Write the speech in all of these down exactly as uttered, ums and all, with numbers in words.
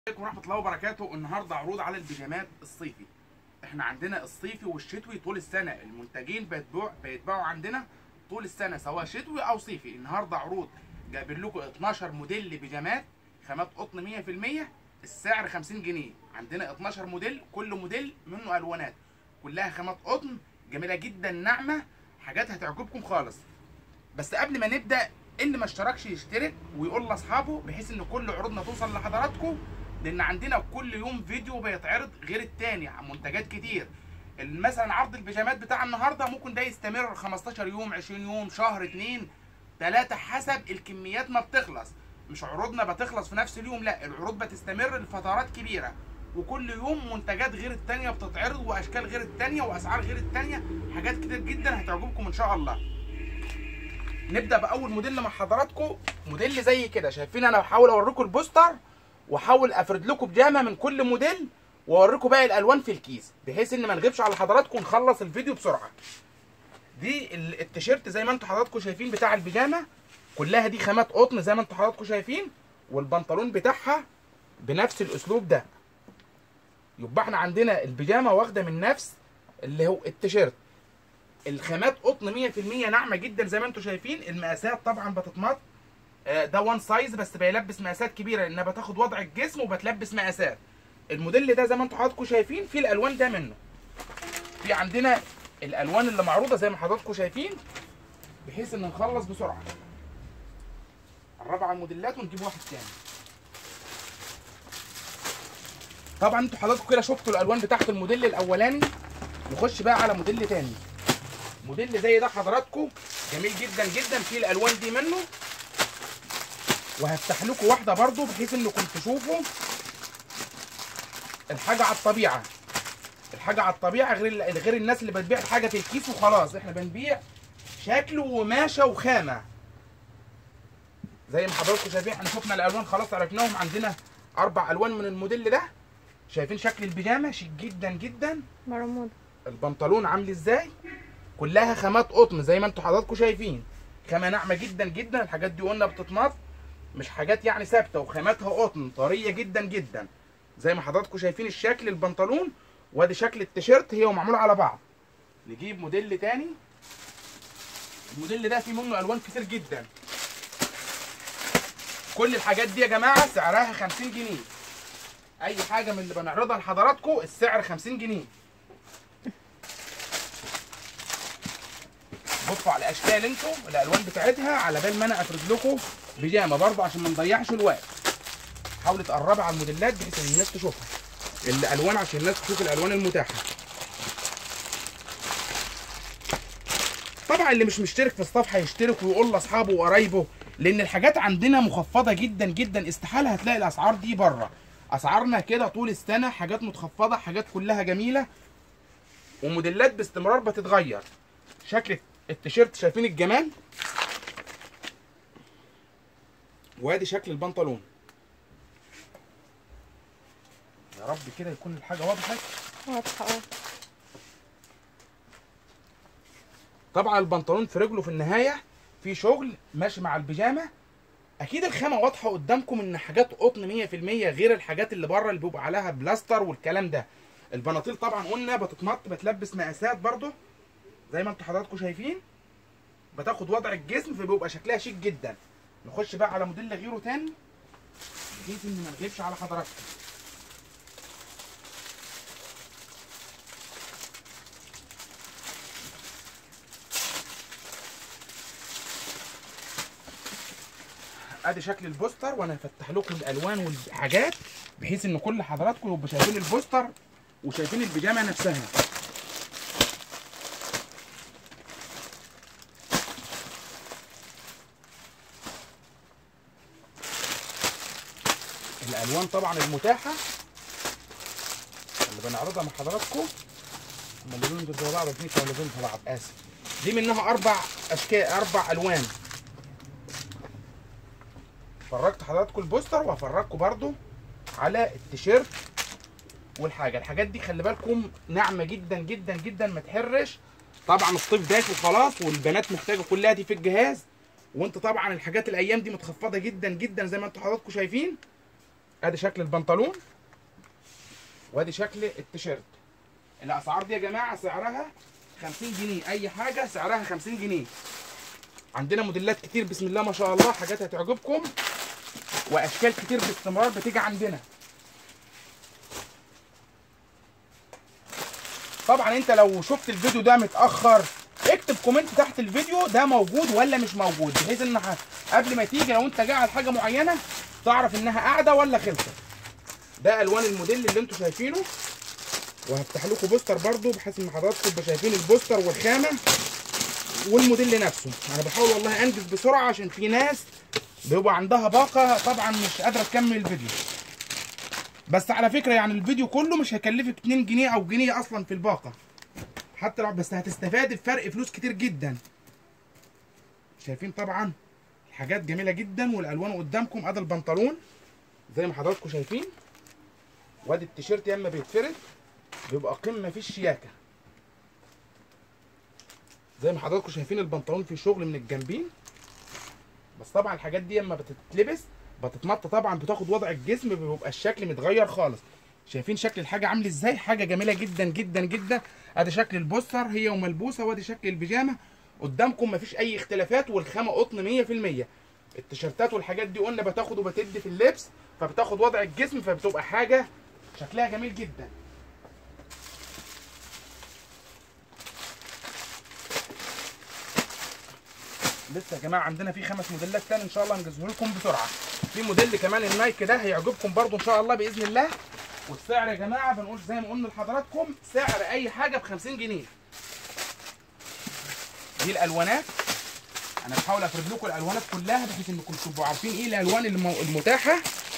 عليكم ورحمة الله وبركاته. النهارده عروض على البيجامات الصيفي. احنا عندنا الصيفي والشتوي طول السنة، المنتجين بيتباعوا بيتباعوا عندنا طول السنة سواء شتوي او صيفي. النهارده عروض جايبين لكم اتناشر موديل بيجامات خامات قطن مية في المية، السعر خمسين جنيه. عندنا اتناشر موديل، كل موديل منه الوانات، كلها خامات قطن جميلة جدا ناعمة، حاجات هتعجبكم خالص. بس قبل ما نبدأ، اللي ما اشتركش يشترك ويقول لاصحابه بحيث ان كل عروضنا توصل لحضراتكم، لان عندنا كل يوم فيديو بيتعرض غير التاني عن منتجات كتير. مثلا عرض البيجامات بتاع النهارده ممكن ده يستمر خمستاشر يوم، عشرين يوم، شهر، اتنين، تلاتة، حسب الكميات ما بتخلص. مش عروضنا بتخلص في نفس اليوم، لا، العروض بتستمر لفترات كبيره، وكل يوم منتجات غير التانيه بتتعرض، واشكال غير التانيه، واسعار غير التانيه، حاجات كتير جدا هتعجبكم ان شاء الله. نبدا باول موديل مع حضراتكم. موديل زي كده، شايفين انا بحاول اوريكم البوستر واحاول افرد لكم بيجامه من كل موديل واوريكم باقي الالوان في الكيس، بحيث ان ما نغيبش على حضراتكم ونخلص الفيديو بسرعه. دي التيشيرت زي ما انتم حضراتكم شايفين بتاع البيجامه، كلها دي خامات قطن زي ما انتم حضراتكم شايفين، والبنطلون بتاعها بنفس الاسلوب ده. يبقى احنا عندنا البيجامه واخده من نفس اللي هو التيشيرت. الخامات قطن مية في المية ناعمه جدا زي ما انتم شايفين. المقاسات طبعا بتتمط، ده وان سايز بس بيلبس مقاسات كبيره لانها بتاخد وضع الجسم وبتلبس مقاسات. الموديل ده زي ما انتم حضراتكم شايفين في الالوان ده منه. في عندنا الالوان اللي معروضه زي ما حضراتكم شايفين، بحيث ان نخلص بسرعه. قربوا على الموديلات ونجيب واحد تاني. طبعا انتوا حضراتكم كده شفتوا الالوان بتاعت الموديل الاولاني، نخش بقى على موديل تاني. موديل زي ده حضراتكم جميل جدا جدا، في الالوان دي منه، وهفتح لكم واحده برضو بحيث انكم تشوفوا الحاجه على الطبيعه. الحاجه على الطبيعه غير غير الناس اللي بتبيع الحاجه في الكيس وخلاص. احنا بنبيع شكل وقماشه وخامه زي ما حضراتكم شايفين. احنا شفنا الالوان خلاص عرفناهم. عندنا اربع الوان من الموديل ده. شايفين شكل البيجامه شيك جدا جدا. مرموده. البنطلون عامل ازاي؟ كلها خامات قطن زي ما انتم حضراتكم شايفين، خامه ناعمه جدا جدا. الحاجات دي قلنا بتتمط، مش حاجات يعني ثابته، وخاماتها قطن طريه جدا جدا زي ما حضراتكم شايفين. الشكل البنطلون وادي شكل التيشيرت، هي ومعموله على بعض. نجيب موديل تاني. الموديل ده فيه منه الوان كتير جدا. كل الحاجات دي يا جماعه سعرها خمسين جنيه. اي حاجه من اللي بنعرضها لحضراتكم السعر خمسين جنيه. بصوا على الاشكال انتوا الالوان بتاعتها، على بال ما انا افرد لكم بيجامه برضه عشان ما نضيعش الوقت. حاولوا تقربوا على الموديلات بحيث ان الناس تشوفها الالوان، عشان الناس تشوف الالوان المتاحه. طبعا اللي مش مشترك في الصفحه يشترك ويقول لاصحابه وقرايبه، لان الحاجات عندنا مخفضه جدا جدا. استحاله هتلاقي الاسعار دي بره. اسعارنا كده طول السنه، حاجات متخفضه، حاجات كلها جميله، وموديلات باستمرار بتتغير. شكل التيشيرت شايفين الجمال، وادي شكل البنطلون. يا رب كده يكون الحاجه واضحه. واضحه اه. طبعا البنطلون في رجله في النهايه في شغل ماشي مع البيجامه. اكيد الخامه واضحه قدامكم ان حاجات قطن مية في المية غير الحاجات اللي بره اللي بيبقى عليها بلاستر والكلام ده. البناطيل طبعا قلنا بتتمط، بتلبس مقاسات برضو زي ما انتم حضراتكم شايفين، بتاخد وضع الجسم فبيبقى شكلها شيك جدا. نخش بقى على موديل غيره تاني بحيث ان ما نغلبش على حضراتكم. ادي شكل البوستر، وانا هفتح لكم الالوان والحاجات بحيث ان كل حضراتكم يبقوا شايفين البوستر وشايفين البيجامه نفسها. الالوان طبعا المتاحه اللي بنعرضها مع حضراتكم، هم اللون دول زي بعض الاثنين ولا لون زي بعض، اسف. دي منها اربع اشكال، اربع الوان. فرجت حضراتكم البوستر وهفرجكم برضو على التيشيرت والحاجه. الحاجات دي خلي بالكم ناعمه جدا جدا جدا، ما تحرش. طبعا الصيف داخل خلاص والبنات محتاجه كلها دي في الجهاز، وانت طبعا الحاجات الايام دي متخفضه جدا جدا زي ما انتم حضراتكم شايفين. ادي شكل البنطلون وادي شكل التيشيرت. الاسعار دي يا جماعه سعرها خمسين جنيه، اي حاجه سعرها خمسين جنيه. عندنا موديلات كتير بسم الله ما شاء الله، حاجات هتعجبكم واشكال كتير باستمرار بتيجي عندنا. طبعا انت لو شفت الفيديو ده متاخر اكتب كومنت تحت الفيديو ده موجود ولا مش موجود، بحيث ان قبل ما تيجي لو انت جاي على حاجه معينه تعرف انها قاعده ولا خلصت. ده الوان الموديل اللي انتوا شايفينه، وهفتح لكم بوستر برده بحيث ان حضراتكم تبقوا شايفين البوستر والخامه والموديل نفسه. انا بحاول والله انجز بسرعه عشان في ناس بيبقى عندها باقه طبعا مش قادره تكمل الفيديو. بس على فكره يعني الفيديو كله مش هيكلفك اتنين جنيه او جنيه اصلا في الباقه، حتى لو بس هتستفاد بفرق فلوس كتير جدا. شايفين طبعا الحاجات جميله جدا والالوان قدامكم. ادي البنطلون زي ما حضراتكم شايفين، وادي التيشيرت يا اما بيتفرد بيبقى قمه في الشياكه. زي ما حضراتكم شايفين البنطلون فيه شغل من الجنبين، بس طبعا الحاجات دي اما بتتلبس بتتمط طبعا بتاخد وضع الجسم، بيبقى الشكل متغير خالص. شايفين شكل الحاجه عامل ازاي؟ حاجه جميله جدا جدا جدا. ادي شكل البوستر هي وملبوسه، وادي شكل البيجامه قدامكم مفيش اي اختلافات، والخامه قطن مية في المية. التيشيرتات والحاجات دي قلنا بتاخد وبتدي في اللبس، فبتاخد وضع الجسم، فبتبقى حاجه شكلها جميل جدا. لسه يا جماعه عندنا في خمس موديلات تاني ان شاء الله هنجزه لكم بسرعه. في موديل كمان النايك ده هيعجبكم برده ان شاء الله باذن الله. والسعر يا جماعه بنقول زي ما قلنا لحضراتكم سعر اي حاجه ب خمسين جنيه. دي الالوانات، انا بحاول افرد لكم الالوانات كلها بحيث انكم تبقوا عارفين ايه الالوان المتاحه.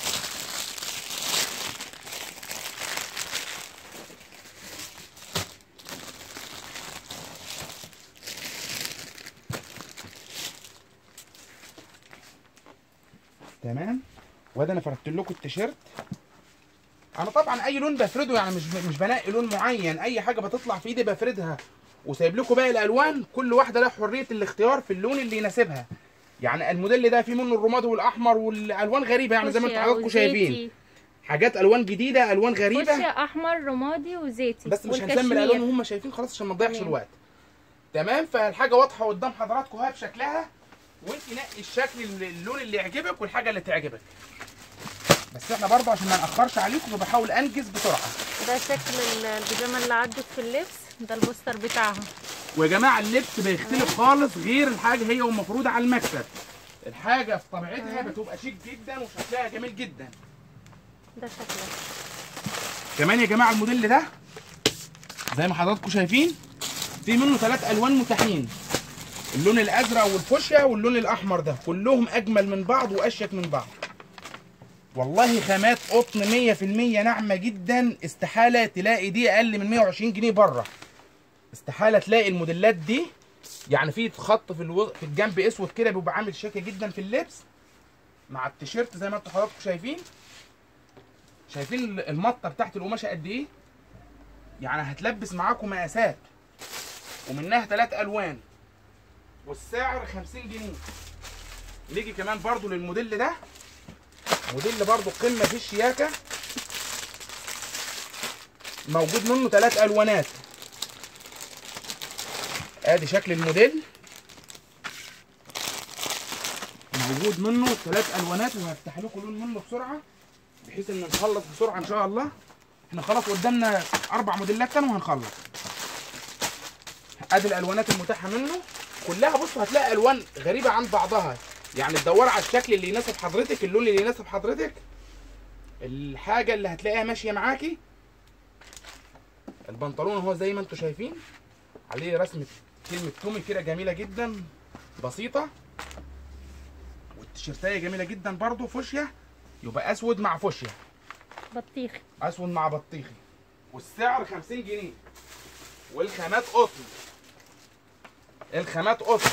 تمام. وادي انا فردت لكم التيشيرت. انا طبعا اي لون بفرده، يعني مش مش بنقي لون معين، اي حاجه بتطلع في ايدي بفردها، وسايب لكم باقي الالوان كل واحده لها حريه الاختيار في اللون اللي يناسبها. يعني الموديل ده في منه الرمادي والاحمر والالوان غريبه، يعني زي ما انتم حضراتكم شايفين حاجات الوان جديده، الوان غريبه، فوشيا، احمر، رمادي وزيتي، بس مش هنسمي الالوان وهم شايفين خلاص عشان ما نضيعش الوقت. تمام. فالحاجه واضحه قدام حضراتكم اهي بشكلها، وانت نقي الشكل اللون اللي يعجبك والحاجه اللي تعجبك. بس احنا برضه عشان ما ناخرش عليكم فبحاول انجز بسرعه. ده شكل البيجامه اللي عدت في اللبس، ده البوستر بتاعها. ويا جماعه اللبس بيختلف خالص غير الحاجه هي ومفروضه على المكتب. الحاجه في طبيعتها بتبقى شيك جدا وشكلها جميل جدا. ده شكلها كمان يا جماعه الموديل ده زي ما حضراتكم شايفين في منه ثلاث الوان متاحين، اللون الازرق والفوشيا واللون الاحمر، ده كلهم اجمل من بعض واشيك من بعض. والله خامات قطن مية في المية ناعمه جدا، استحاله تلاقي دي اقل من مية وعشرين جنيه بره. استحاله تلاقي الموديلات دي، يعني في خط في الو... في الجنب اسود كده بيبقى عامل شياكه جدا في اللبس مع التيشيرت زي ما انتم حضراتكم شايفين. شايفين المطه بتاعت القماشه قد ايه؟ يعني هتلبس معاكم مقاسات ومنها ثلاث الوان، والسعر خمسين جنيه. نيجي كمان برضو للموديل ده، موديل برضو قمه في الشياكه، موجود منه ثلاث الوانات. ادي شكل الموديل، موجود منه ثلاث الوانات، وهفتح لكم لون منه بسرعه بحيث ان نخلص بسرعه ان شاء الله. احنا خلاص قدامنا اربع موديلات تاني وهنخلص. ادي الالوانات المتاحه منه كلها. بصوا هتلاقي الوان غريبه عن بعضها، يعني تدور على الشكل اللي يناسب حضرتك، اللون اللي يناسب حضرتك، الحاجه اللي هتلاقيها ماشيه معاكي. البنطلون اهو زي ما انتم شايفين عليه رسمه كلمه تومي كده جميله جدا بسيطه، والتيشيرتايه جميله جدا برضو فوشيا، يبقى اسود مع فوشيا، بطيخي، اسود مع بطيخي، والسعر خمسين جنيه، والخامات قطن، الخامات قطن.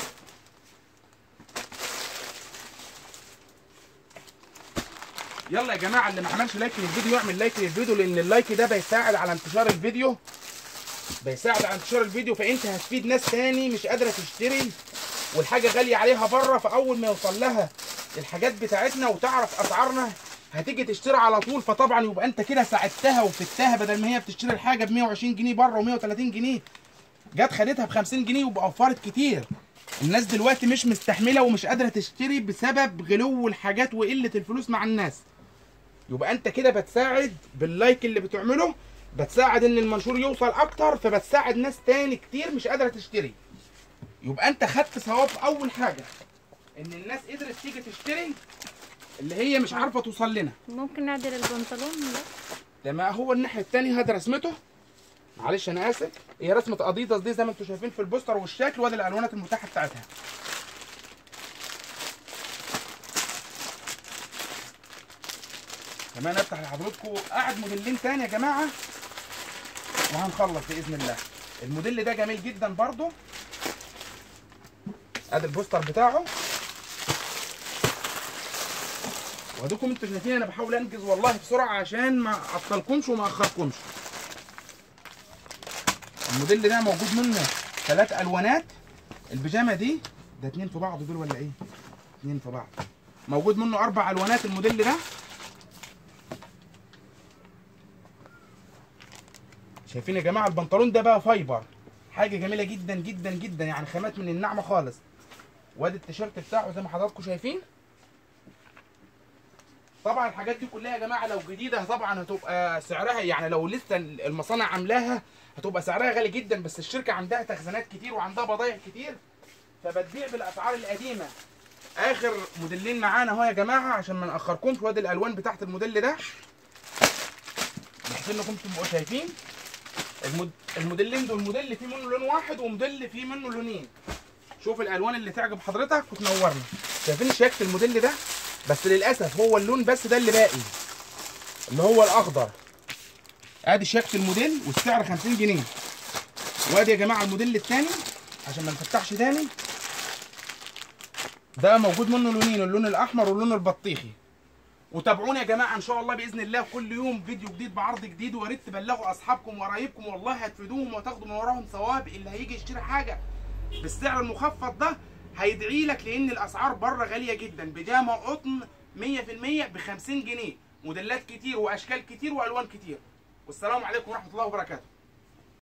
يلا يا جماعه اللي ما عملش لايك للفيديو يعمل لايك للفيديو، لان اللايك ده بيساعد على انتشار الفيديو، بيساعد على انتشار الفيديو، فانت هتفيد ناس تاني مش قادره تشتري والحاجه غاليه عليها بره، فاول ما يوصل لها الحاجات بتاعتنا وتعرف اسعارنا هتيجي تشتري على طول، فطبعا يبقى انت كده ساعدتها وفدتها، بدل ما هي بتشتري الحاجه ب مية وعشرين جنيه بره ومية وتلاتين جنيه، جت خدتها ب خمسين جنيه وبقى وفرت كتير. الناس دلوقتي مش مستحمله ومش قادره تشتري بسبب غلو الحاجات وقله الفلوس مع الناس. يبقى انت كده بتساعد باللايك اللي بتعمله، بتساعد ان المنشور يوصل اكتر، فبتساعد ناس تاني كتير مش قادره تشتري. يبقى انت خدت ثواب اول حاجه ان الناس قدرت تيجي تشتري اللي هي مش عارفه توصل لنا. ممكن نعدل البنطلون؟ لا ده ما هو الناحيه الثانيه هذا رسمته، معلش انا اسف، هي رسمه اديداس دي زي ما انتم شايفين في البوستر والشكل، وادي الالوانات المتاحه بتاعتها. كمان افتح لحضراتكم قاعد موديلين تاني يا جماعه وهنخلص باذن الله. الموديل ده جميل جدا برضو، ادي البوستر بتاعه، واديكم انتوا شايفين انا بحاول انجز والله بسرعه عشان ما اعطلكمش وما اخركمش. الموديل ده موجود منه ثلاث الوانات. البيجامه دي ده اتنين في بعض دول ولا ايه؟ اتنين في بعض. موجود منه اربع الوانات الموديل ده. شايفين يا جماعه البنطلون ده بقى فايبر، حاجه جميله جدا جدا جدا، يعني خامات من الناعمه خالص. وادي التيشيرت بتاعه زي ما حضراتكم شايفين. طبعا الحاجات دي كلها يا جماعه لو جديده طبعا هتبقى سعرها، يعني لو لسه المصانع عاملاها هتبقى سعرها غالي جدا، بس الشركه عندها تخزينات كتير وعندها بضايع كتير فبتبيع بالاسعار القديمه. اخر موديلين معانا اهو يا جماعه عشان ما ناخركمش. وادي الالوان بتاعت الموديل ده بحيث انكم تبقوا شايفين. المود... الموديلين دول موديل فيه منه لون واحد وموديل فيه منه لونين. شوف الالوان اللي تعجب حضرتك وتنورنا. شايفين شياكه الموديل ده؟ بس للاسف هو اللون بس ده اللي باقي اللي هو الاخضر. ادي شياكه الموديل والسعر خمسين جنيه. وادي يا جماعه الموديل الثاني عشان ما نفتحش تاني، ده موجود منه لونين، اللون الاحمر واللون البطيخي. وتابعونا يا جماعه ان شاء الله باذن الله كل يوم فيديو جديد بعرض جديد، ويا ريت تبلغوا اصحابكم وقرايبكم والله هتفيدوهم وتاخدوا من وراهم ثواب. اللي هيجي يشتري حاجه بالسعر المخفض ده هيدعي لك، لان الاسعار بره غاليه جدا. بيجامه قطن مية في المية ب خمسين جنيه، موديلات كتير واشكال كتير والوان كتير. والسلام عليكم ورحمه الله وبركاته.